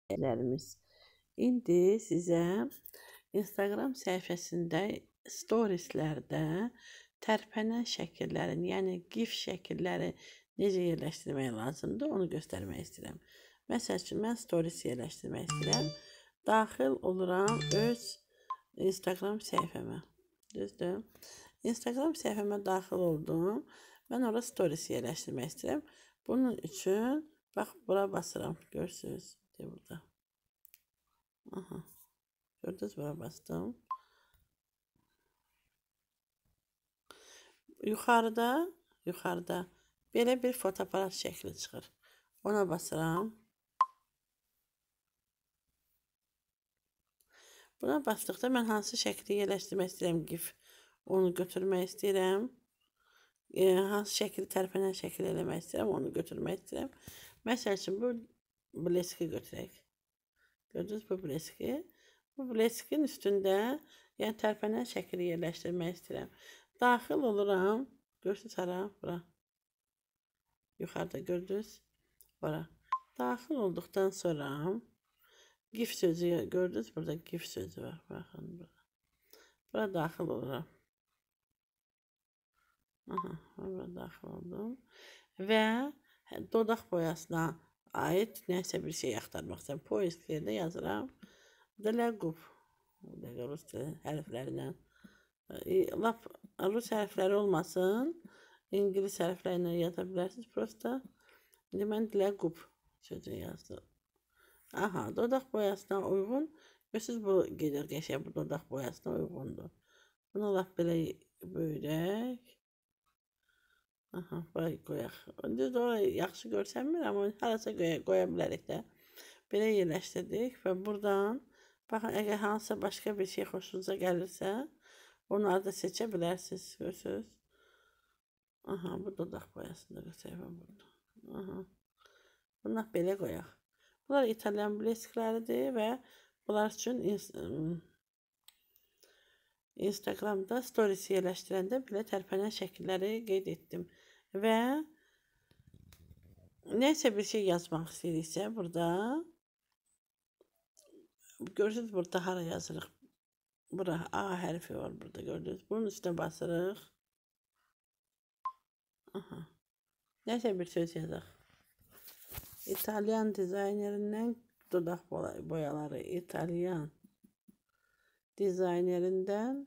Lərimiz. İndi sizə Instagram səhifəsində storieslərdə tərpənən şəkillərin, yəni GIF şəkilləri necə yerləşdirmək lazımdır, onu göstərmək istəyirəm. Məsəl üçün, mən stories yerləşdirmək istəyirəm. Daxil oluram öz Instagram səhifəmə. Düzdür? Instagram səhifəmə daxil oldum. Mən orada stories yerləşdirmək istəyirəm. Bunun üçün, bax, bura basıram. Görürsünüz. Burada. Aha. Gördünüz, bura bastım. Yuxarıda belə bir fotoaparat şəkli çıxır. Ona basıram. Buna basdıqda mən hansı şəkli yerləşdirmək istəyirəm, GIF. Onu götürmək istəyirəm. Hansı şəkli tərpənən şəkil eləmək istəyirəm, onu götürmək istəyirəm. Məsəl üçün, bu bleski götürək. Gördünüz, bu bleski. Bu bleskin üstündə, yəni tərpənən şəkili yerləşdirmək istəyirəm. Daxil oluram. Görürsünüz, hara? Bura. Yuxarıda gördünüz. Bura. Daxil olduqdan sonra GIF sözü gördünüz. Burada GIF sözü var. Baxın burada. Bura daxil oluram. Aha, bura daxil oldum. Və dodaq boyasına ait nəsə bir şey axtarmaq istəyirəm. Poisk yerdə yazıram. Dəlaqub. Rus hərflərindən. Lap Rus hərfləri olmasın. İngilis hərflərindən yaza bilərsiniz. Prosta. İndi mən Dəlaqub sözünü yazdım. Aha, dodaq boyasına uyğun. Görürsünüz, bu gedir qəşəng. Bu dodaq boyasına uyğundur. Bunu lap belə böyrək. Aha, buraya qoyaq. Düz orayı yaxşı görsənmir, amma harasa qoya bilərik də. Belə yerləşdirdik və buradan, baxın, əgər hansısa başqa bir şey xoşunuza gəlirsə, onları da seçə bilərsiniz. Görürsünüz. Aha, bu dodaq boyasında göstərəm burada. Aha. Bunlar belə qoyaq. Bunlar İtalyan bleskləridir və bunlar üçün Instagramda stories yerləşdirəndə belə tərpənən şəkilləri qeyd etdim. Və nəysə bir şey yazmaq istəyiriksə burada, görürsünüz, burada hara yazırıq. Bura A hərfi var burada, gördünüz. Bunun üstünə basırıq. Aha. Nəysə bir söz yazaq. İtalyan dizaynerindən dodaq boyaları. İtalyan dizaynerindən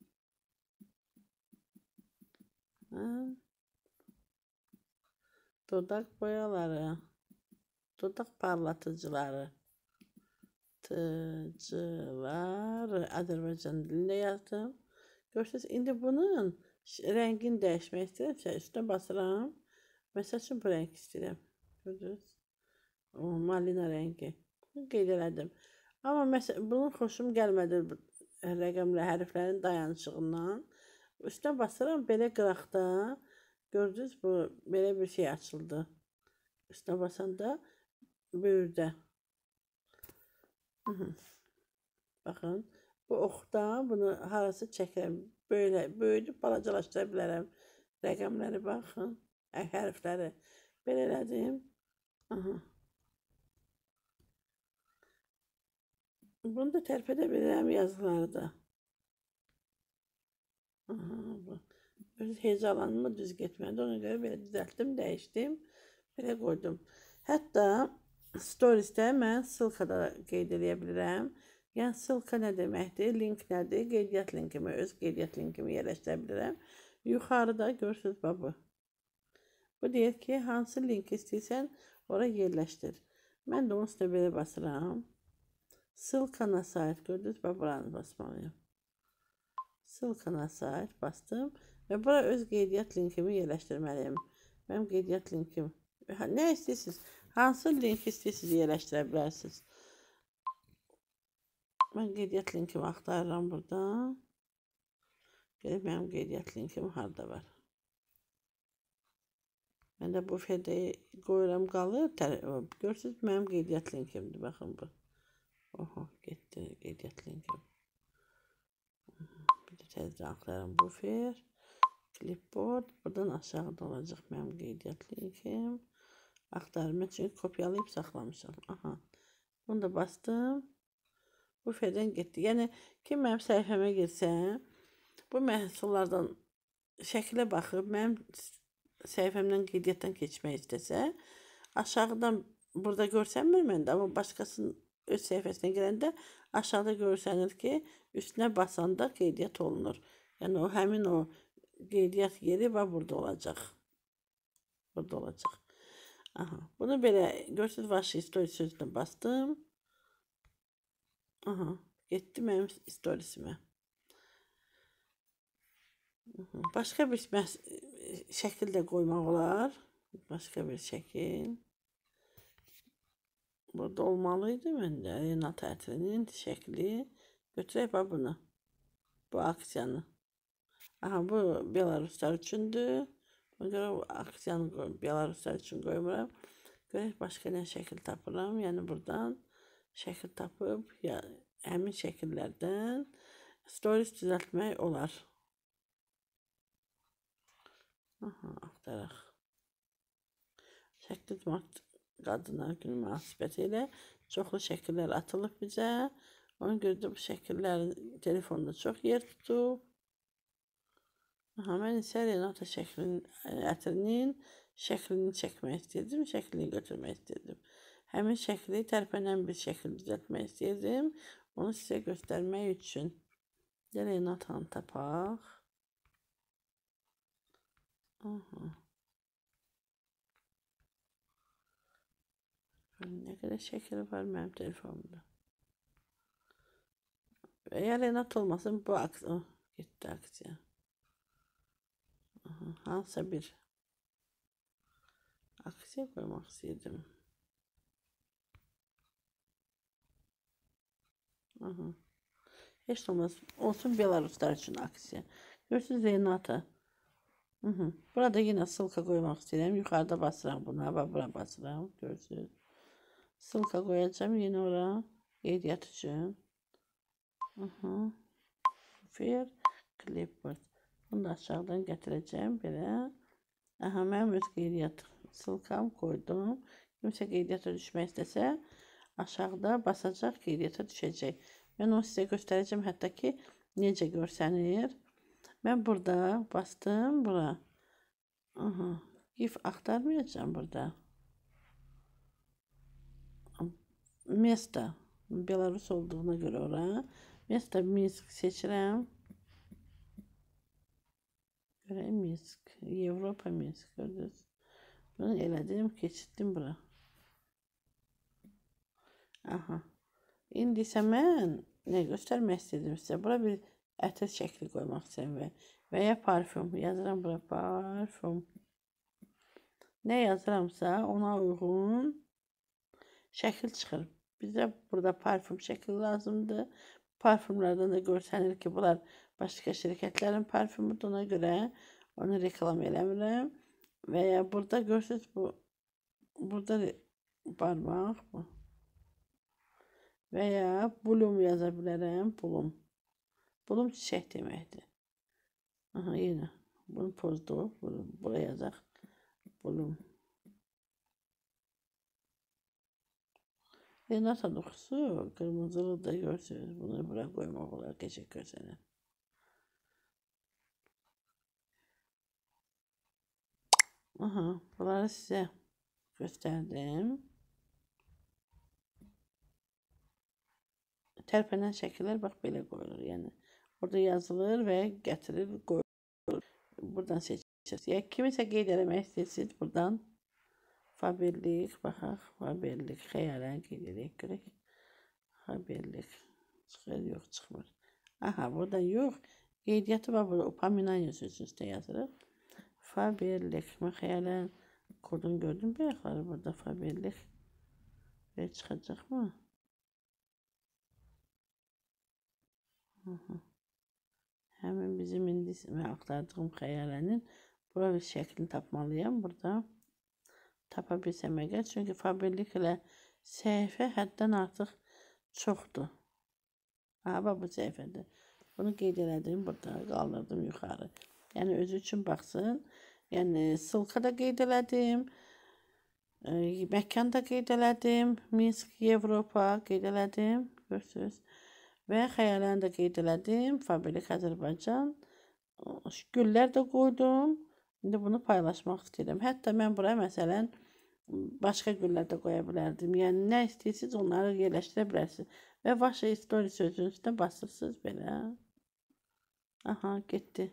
dodaq boyaları, dodaq parlatıcıları, Azərbaycan dilində yazdım. Görürsünüz, indi bunun rəngini dəyişmək istəyirəmsə, üstünə basıram. Məsəl üçün, bu rəng istəyirəm. Gördünüz? Malina rəngi. Qeyd elədim. Amma bunun xoşum gəlmədi rəqəmlə hərflərin dayanışığından. Üstünə basıram, belə qıraqda. Gördünüz, bu belə bir şey açıldı. Üstünə basanda böyürdə. Baxın, bu oxda bunu harası çəkirəm. Böyüdüb balacalaşdıra bilərəm. Rəqəmləri baxın, hərfləri. Belə elədim. Bunu da tərpədə bilirəm yazıları da. Hecalanımı düz getmədi. Ona görə belə düzəltdim, dəyişdim. Belə qoydum. Hətta storiesdə mən ssılkada qeyd edə bilirəm. Yəni ssılka nə deməkdir? Link nədir? Qeydiyyat linkimi, öz qeydiyyat linkimi yerləşdirə bilirəm. Yuxarıda görürsünüz, bu. Bu deyir ki, hansı link istəyirsən, oraya yerləşdir. Mən də onun üstünə belə basıram. Ssılkana sait, gördünüz, buranı basmalıyım. Ssılkana sait bastım və bura öz qeydiyyat linkimi yerləşdirməliyim. Mənim qeydiyyat linkim. Nə istəyirsiniz? Hansı link istəyirsiniz yerləşdirə bilərsiniz. Mən qeydiyyat linkimi axtarıram burada. Mənim qeydiyyat linkim harada var. Mən də bu ferdəyi qoyuram qalır. Görürsünüz, mənim qeydiyyat linkimdir. Baxın bu. Oho, getdi qeydiyyat linkim. Bir də təzdən axtarıram bufer. Clipboard. Buradan aşağıda olacaq mənim qeydiyyat linkim. Axtarım. Mən çünki kopyalayıb saxlamışam. Aha. Bunu da bastım. Bu ferdən getdi. Yəni kim mənim səhifəmə girsə, bu məhsullardan şəklə baxıb mənim səhifəmdən qeydiyyatdan keçmək istəsə, aşağıdan burada görsənmir məndə, amma başqasının öz səhifəsinə girəndə aşağıda görsənir ki, üstünə basanda qeydiyyat olunur. Yəni o həmin o qeydiyyat yeri burada olacaq. Burada olacaq. Aha, bunu belə görsünüz, Vaşı story sözünə bastım. Aha, getdi mənim storiesimə. Başqa bir şəkil də qoymaq olar. Başqa bir şəkil. Burada olmalıydı məndə. Renat Ətrinin şəkli. Götürək bax bunu. Bu aksiyanı. Aha, bu Belaruslar üçündür. Ona görə o aksiyanı Belaruslar üçün qoymuram. Görək başqa nə şəkil tapıram. Yəni buradan şəkil tapıb həmin şəkillərdən stories düzəltmək olar. Aha, axtaraq. Şəkli düzəltmək Qadınlar Günü münasibətilə çoxlu şəkillər atılıb bizə. Ona görə də bu şəkillərin telefonda çox yer tutub. Aha, mən isə Renat Ətrinin şəklini çəkmək istəyirdim, şəklini götürmək istəyirdim. Həmin şəkli tərpənən bir şəkil düzəltmək istəyirdim. Onu sizə göstərmək üçün. Renat Hanı tapaq. Aha. Nə qədər şəkil var mənim telefonumda. Əgər Renat olmasın, bu aksiya getdi aksiya. Hansısa bir aksiya qoymaq istəyirdim. Heç olmaz. Olsun Belaruslar üçün aksiya. Görürsünüz Renata. Burada yine sılka koymak istəyirəm. Yuxarıda basıram buna. Bura basıram. Görürsünüz. Sılka koyacağım yine oraya. Qeydiyyat üçün. Fair clipboard. Bunu da aşağıdan gətirəcəm. Belə. Aha, mənim öz qeydiyyat sılkam koydum. Kimsə qeydiyyata düşmək istəsə aşağıda basacaq, qeydiyyata düşəcək. Mən onu sizə göstərəcəm. Hətta ki necə görsənir. Ben burada bastım bura. Aha, GIF aktarmayacağım burada. Место. Belarus olduğuna göre oraya. Место Minsk seçirəm. Görəyim Minsk. Avropa Minsk. Gördünüz. Bunu elədim, keçirdim bura. Aha. İndi isə mən nə göstərmək istədim sizə? Bura bir ətir şəkli qoymaq istəyirəm və ya parfüm. Yazıram bura parfüm. Nə yazıramsa ona uyğun şəkil çıxır. Bizə burada parfüm şəkli lazımdır. Parfümlərdən də görsənir ki, bunlar başqa şirkətlərin parfümüdür. Ona görə onu reklam eləmirəm. Və ya burada görürsünüz bu. Burada barmaq bu. Və ya Bloom yaza bilərəm. Bloom. Bloom çiçək deməkdir. Aha, yenə. Bunu pozdu. Buraya yazaq. Bloom. Renata dokusu qırmızılı da görsünüz. Bunu bura qoymaq olar. Keçək görsənir. Aha, bunları sizə göstərdim. Tərpənən şəkillər bax belə qoyulur. Yəni orada yazılır və gətirir, qoyulur. Buradan seçirsiniz. Ya kimisə qeyd eləmək istəyirsiniz buradan. Haberlik, baxaq, haberlik, xəyalən qeyd edək, görək. Haberlik, çıxır, yox, çıxmır. Aha, burada yox, qeydiyyatı var burada, upaminanya sözünün üstə yazırıq. Haberlik, mən xəyalən kodunu gördüm, bayaqları burada haberlik. Və çıxacaq mı? Həmin bizim indi mən axtardığım xəyalənin bura bir şəklini tapmalıyam burada. Tapa bilsəm əgər, çünki Faberlik ilə səhifə həddən artıq çoxdur. Aha, bu səhifədir. Bunu qeyd elədim, burada qaldırdım yuxarı. Yəni özü üçün baxsın. Yəni sılka da qeyd elədim. Məkan da qeyd elədim. Minsk, Avropa qeyd elədim. Görürsünüz. Və xəyaləni də qeyd elədim. Fabrik Azərbaycan. Güllər də qoydum. İndi bunu paylaşmaq istəyirəm. Hətta mən buraya məsələn başqa güllər də qoya bilərdim. Yəni nə istəyirsiniz onları yerləşdirə bilərsiniz. Və Vaşa Story sözünün üstünə basırsınız belə. Aha, getdi.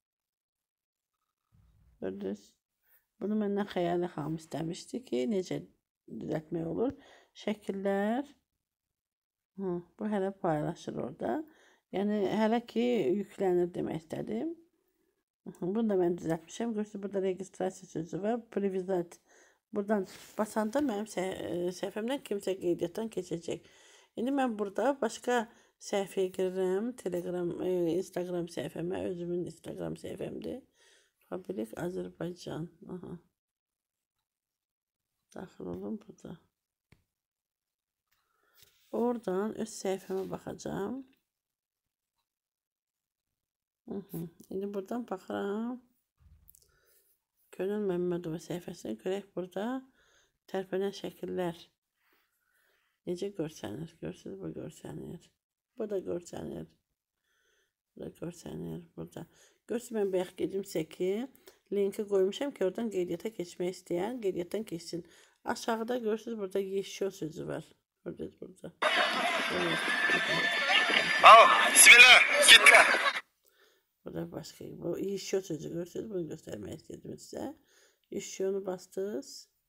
Gördünüz. Bunu məndən Xəyali xanım istəmişdi ki, necə düzəltmək olur. Şəkillər. Bu hələ paylaşır orada. Yəni hələ ki yüklənir demək istədim. Bunu da mən düzəltmişəm. Görürsünüz, burada registrasiya sözü var. Privizat. Buradan basanda mənim səhifəmdən kimsə qeydiyyatdan keçəcək. İndi mən burada başqa səhifəyə girirəm. Telegram, Instagram səhifəmə. Özümün Instagram səhifəmdir. Fabrik Azərbaycan. Aha. Daxil olun burada. Oradan öz səhifəmə baxacağım. İndi buradan baxıram. Könül Məmmədova səhifəsini görək burada tərpənən şəkillər necə görsənir. Görürsünüz, bu görsənir. Bu da görsənir. Bu da görsənir burada. Görürsünüz, mən bayaq dedim sizə ki, linki qoymuşam ki, oradan qeydiyyata keçmək istəyən qeydiyyatdan keçsin. Aşağıda görürsünüz, burada yeşiyo sözü var. Gördünüz burada. Bismillah, gitlə. Burada başqa, bu yeşiyo sözü görürsünüz, bunu göstərmək istədim sizə. Yeşiyonu bastınız.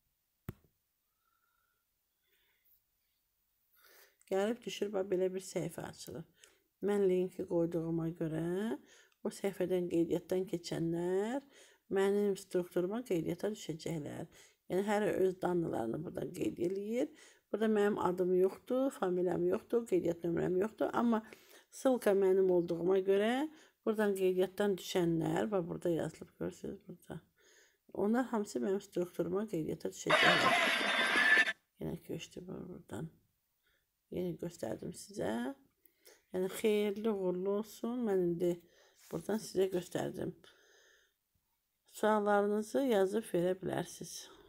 Gəlib düşür, belə bir səhifə açılır. Mən linki qoyduğuma görə o səhifədən qeydiyyatdan keçənlər mənim strukturuma qeydiyyata düşəcəklər. Yəni, hər öz danılarını burada qeyd eləyir. Burada mənim adım yoxdur, familiyam yoxdur, qeydiyyat nömrəm yoxdur. Amma sılka mənim olduğuma görə buradan qeydiyyatdan düşənlər, burada yazılıb, görürsünüz burada. Onlar hamısı mənim strukturuma qeydiyyata düşəcəklər. Yenə köçdü buradan. Yeni göstərdim sizə. Yəni, xeyirli uğurlu olsun. Mən indi buradan sizə göstərdim. Suallarınızı yazıb verə bilərsiniz.